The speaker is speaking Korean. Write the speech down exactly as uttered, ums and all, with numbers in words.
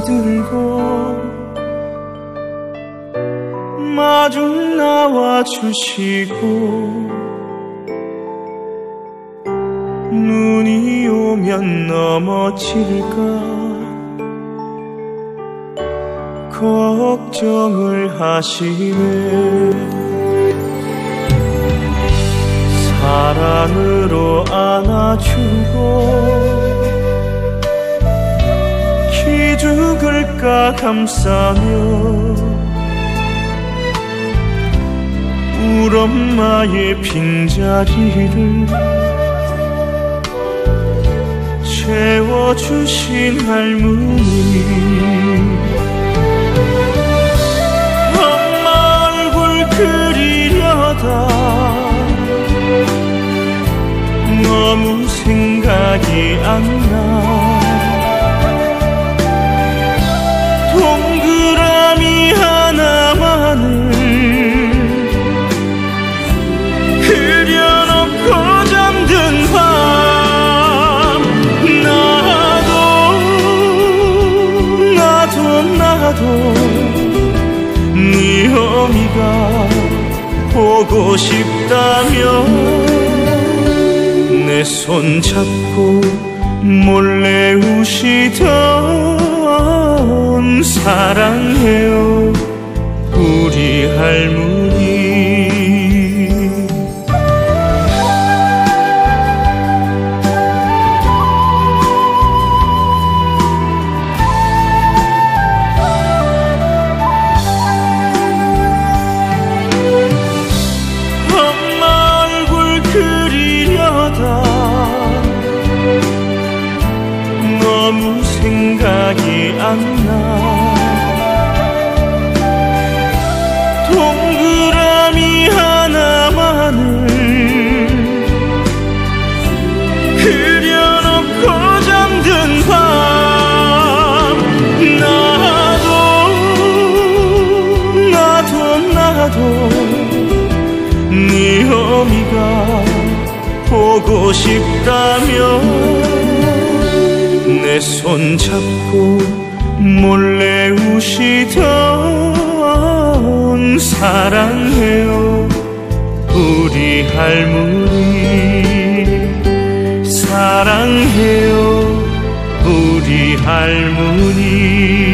들고 마주 나와 주시고 눈이 오면 넘어질까 걱정을 하시네. 사랑으로 안아주고 기죽을까 감싸며 울 엄마의 빈자리를 채워주신 할머니. 엄마 얼굴 그리려다 너무 생각이 안 나. 동그라미 하나만을 그려놓고 잠든 밤 나도 나도 나도 네 어미가 보고 싶다며 내 손 잡고 몰래 우시던 사랑해요 우리 할머니. 엄마 얼굴 그리려다 너무 생각이 안 나. 동그라미 하나만을 그려놓고 잠든 밤 나도 나도 나도 네 어미가 보고 싶다며 내 손 잡고 몰래 우시던 사랑해요 우리 할머니. 사랑해요 우리 할머니.